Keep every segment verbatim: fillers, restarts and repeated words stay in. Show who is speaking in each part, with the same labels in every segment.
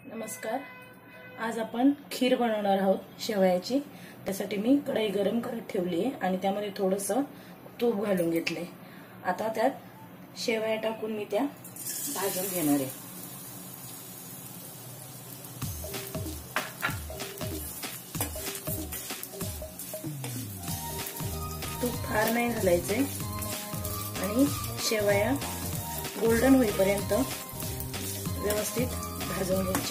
Speaker 1: नमस्कार। आज आपण खीर बनवणार आहोत शेवयाची। त्यासाठी मी कढई गरम करत ठेवली आहे आणि त्यामध्ये थोडंसं तूप घालून घेतले। आता त्यात शेवया टाकून मी त्या भाजून घेणार आहे। तूप फार नाही घालायचे आणि शेवया गोल्डन होईपर्यंत व्यवस्थित भाजून घ्यायचे।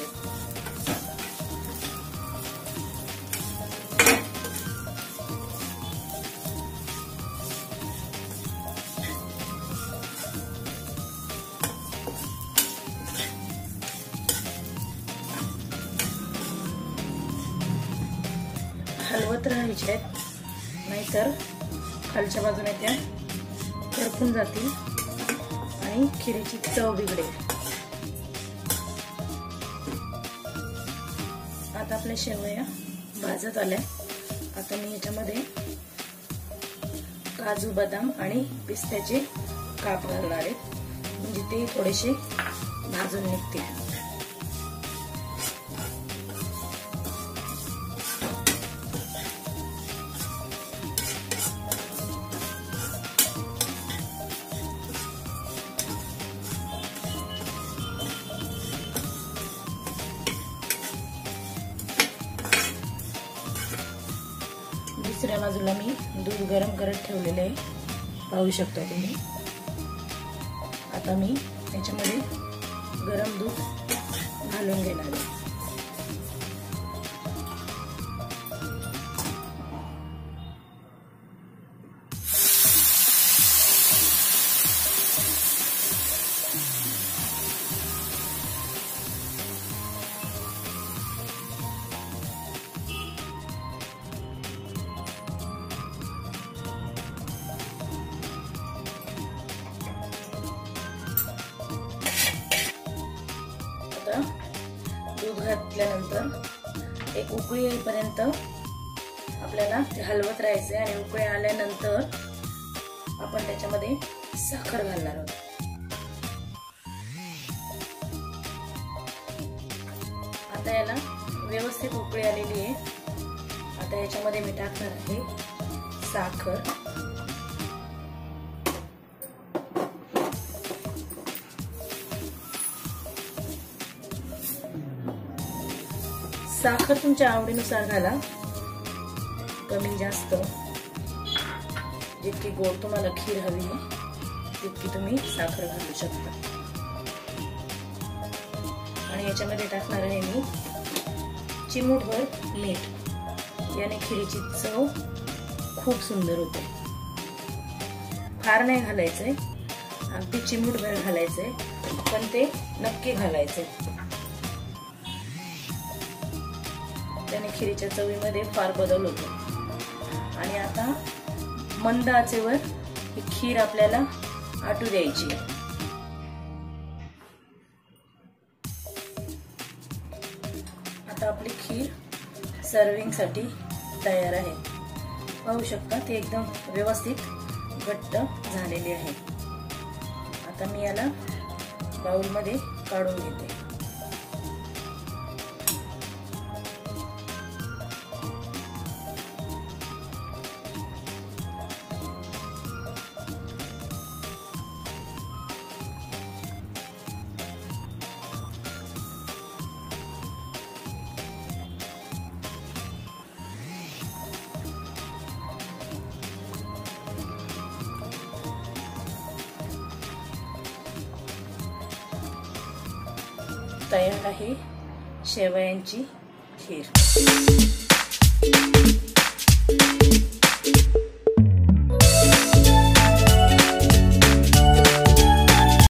Speaker 1: हलवत राहायचे, नाहीतर खालच्या बाजूने त्या करपून जातील आणि खिरीची चव बिघडेल। आता आपल्या शेवया भाजत आल्या। आता मी याच्यामध्ये काजू बदाम आणि पिस्त्याचे काप घालणार आहे, म्हणजे ते थोडेसे भाजून निघतील। दुसऱ्या बाजूला मी दूध गरम करत ठेवलेले आहे, पाहू शकता तुम्ही। आता मी याच्यामध्ये गरम दूध घालून घेणार आहे। दूध घातल्यानंतर एक उकळी येईपर्यंत आपल्याला ते हलवत राहायचे आणि उकळी आल्यानंतर आपण त्याच्यामध्ये साखर घालणार आहोत। आता याला व्यवस्थित उकळी आलेली आहे। आता याच्यामध्ये मी टाकणार आहे साखर। साखर तुमच्या आवडीनुसार घाला, कमी जास्त, जितकी गोड तुम्हाला खीर हवी आहे तितकी तुम्ही साखर घालू शकता। आणि याच्यामध्ये टाकणार आहे मी चिमूटभर मीठ। याने खीरीची चव खूप सुंदर होते। फार नाही घालायचंय, अगदी चिमूटभर घालायचंय, पण ते नक्की घालायचंय, त्याने खीरीच्या चवीमध्ये फार बदल होतो। आणि आता मंद आचेवर ही खीर आपल्याला आटू द्यायची। आता आपली खीर सर्विंग साठी तयार आहे। पाहू शकता ती एकदम व्यवस्थित घट्ट झालेली आहे। आता मी याला बाउल मध्ये काढून घेते। तयार आहे शेवयांची खीर।